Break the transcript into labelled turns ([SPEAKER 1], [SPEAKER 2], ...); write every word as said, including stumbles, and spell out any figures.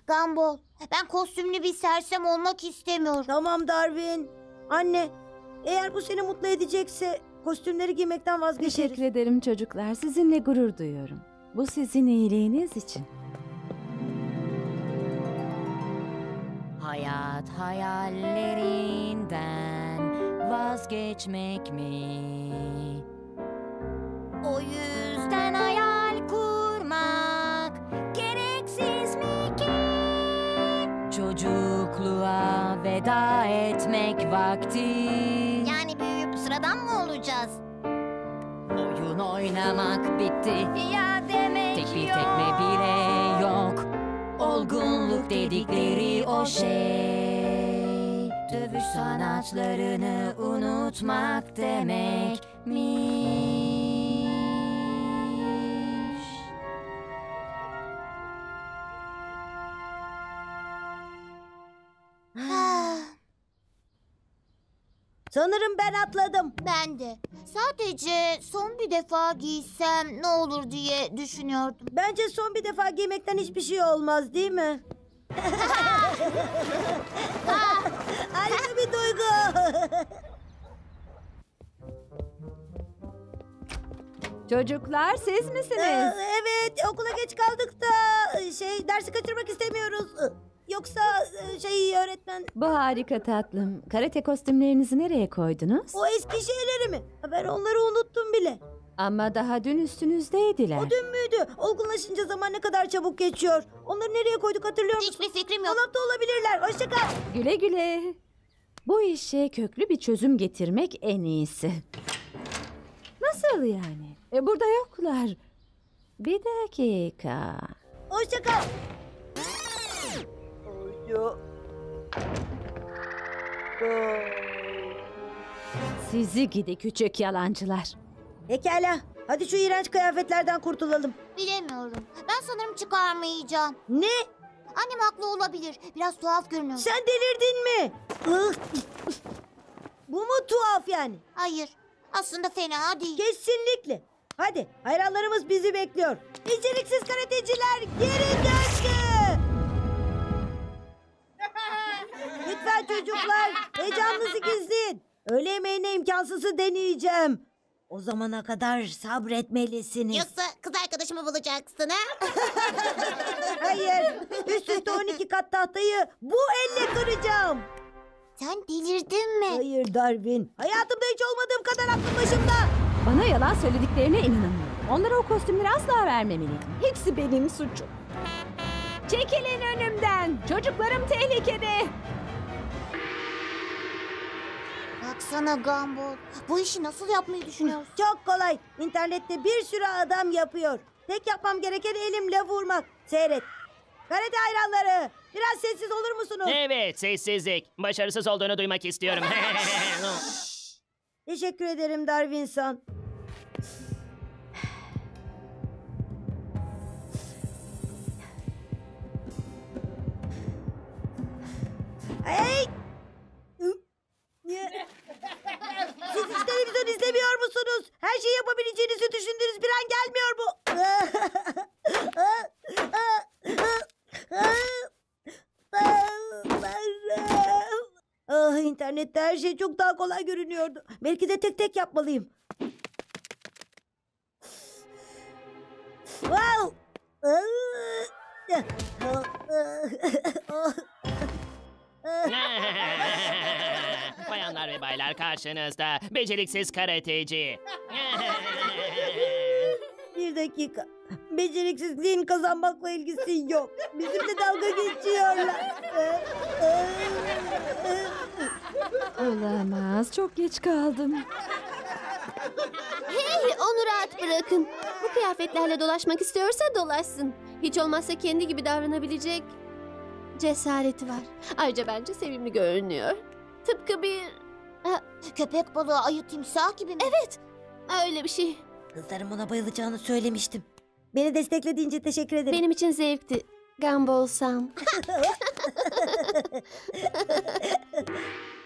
[SPEAKER 1] Gumball. Ben kostümlü bir sersem olmak istemiyorum.
[SPEAKER 2] Tamam Darwin. Anne, eğer bu seni mutlu edecekse kostümleri giymekten vazgeçeriz.
[SPEAKER 3] Teşekkür ederim çocuklar. Sizinle gurur duyuyorum. Bu sizin iyiliğiniz için.
[SPEAKER 4] Hayat hayallerinden vazgeçmek mi? O yüzden hayal kurmak gereksiz mi ki? Çocukluğa veda etmek vakti.
[SPEAKER 1] Yani büyüyüp sıradan mı olacağız?
[SPEAKER 4] Oyun oynamak bitti.
[SPEAKER 1] Ya demek
[SPEAKER 4] Tek bir
[SPEAKER 1] yok.
[SPEAKER 4] tekme bile yok. Olgunluk dedikleri o şey. Dövüş sanatlarını unutmak demekmiş.
[SPEAKER 2] Sanırım ben atladım.
[SPEAKER 1] Ben de. Sadece son bir defa giysem ne olur diye düşünüyordum.
[SPEAKER 2] Bence son bir defa giymekten hiçbir şey olmaz değil mi? Aynı bir duygu.
[SPEAKER 3] Çocuklar siz
[SPEAKER 2] Ee,
[SPEAKER 3] misiniz?
[SPEAKER 2] evet, okula geç kaldık da şey dersi kaçırmak istemiyoruz. Yoksa e, şey öğretmen
[SPEAKER 3] Bu harika tatlım. Karate kostümlerinizi nereye koydunuz?
[SPEAKER 2] o eski şeyleri mi? Ben onları unuttum bile.
[SPEAKER 3] Ama daha dün üstünüzdeydiler.
[SPEAKER 2] O dün müydü? Olgunlaşınca zaman ne kadar çabuk geçiyor. Onları nereye koyduk hatırlıyor musun?
[SPEAKER 1] Hiçbir fikrim yok.
[SPEAKER 2] Dolapta olabilirler. Hoşça kal.
[SPEAKER 3] Güle güle. Bu işe köklü bir çözüm getirmek en iyisi. Nasıl yani? E, burada yoklar. Bir dakika.
[SPEAKER 2] Hoşça kal.
[SPEAKER 3] Sizi gidi küçük yalancılar.
[SPEAKER 2] Pekala. Hadi şu iğrenç kıyafetlerden kurtulalım.
[SPEAKER 1] Bilemiyorum. Ben sanırım çıkarmayacağım.
[SPEAKER 2] Ne?
[SPEAKER 1] Annem haklı olabilir. Biraz tuhaf görünüyor.
[SPEAKER 2] Sen delirdin mi? Ih! Bu mu tuhaf yani?
[SPEAKER 1] Hayır. Aslında fena değil.
[SPEAKER 2] Kesinlikle. Hadi hayranlarımız bizi bekliyor. Beceriksiz karateciler geri döndü. Lütfen çocuklar heyecanınızı gizleyin. Öğle yemeğine imkansızı deneyeceğim. O zamana kadar sabretmelisiniz.
[SPEAKER 1] Yoksa kız arkadaşımı bulacaksın ha?
[SPEAKER 2] Hayır. Üst üste on iki kat tahtayı bu elle kıracağım.
[SPEAKER 1] Sen delirdin mi?
[SPEAKER 2] Hayır Darwin. Hayatımda hiç olmadığım kadar aklım başımda.
[SPEAKER 3] Bana yalan söylediklerine inanamıyorum. Onlara o kostümleri asla vermemeliydim. Hepsi benim suçum. Çekilin önümden. Çocuklarım tehlikede.
[SPEAKER 1] Baksana Gumball. Bu işi nasıl yapmayı düşünüyorsun?
[SPEAKER 2] Çok kolay. İnternette bir sürü adam yapıyor. Tek yapmam gereken elimle vurmak. Seyret. Karate hayranları. Biraz sessiz olur musunuz?
[SPEAKER 5] Evet, sessizlik. Başarısız olduğunu duymak istiyorum.
[SPEAKER 2] Teşekkür ederim Darwinson. Hey! Siz hiç televizyon izlemiyor musunuz? Her şeyi yapabileceğinizi düşündüğünüz bir an gelmiyor mu? Ah, internette her şey çok daha kolay görünüyordu. Belki de tek tek yapmalıyım. Wow!
[SPEAKER 5] Bayanlar ve baylar karşınızda beceriksiz karateci.
[SPEAKER 2] Bir dakika. Beceriksizliğin kazanmakla ilgisi yok. Bizimle dalga geçiyorlar.
[SPEAKER 3] Olamaz. Çok geç kaldım.
[SPEAKER 6] Hey, onu rahat bırakın. Bu kıyafetlerle dolaşmak istiyorsa dolaşsın. Hiç olmazsa kendi gibi davranabilecek cesareti var. Ayrıca bence sevimli görünüyor. Tıpkı bir... Ha,
[SPEAKER 1] Köpek balığı, ayı, timsah gibi mi?
[SPEAKER 6] evet, öyle bir şey.
[SPEAKER 2] Kızlarım ona bayılacağını söylemiştim. Beni desteklediğin için teşekkür ederim.
[SPEAKER 6] Benim için zevkti. Gumball Sam.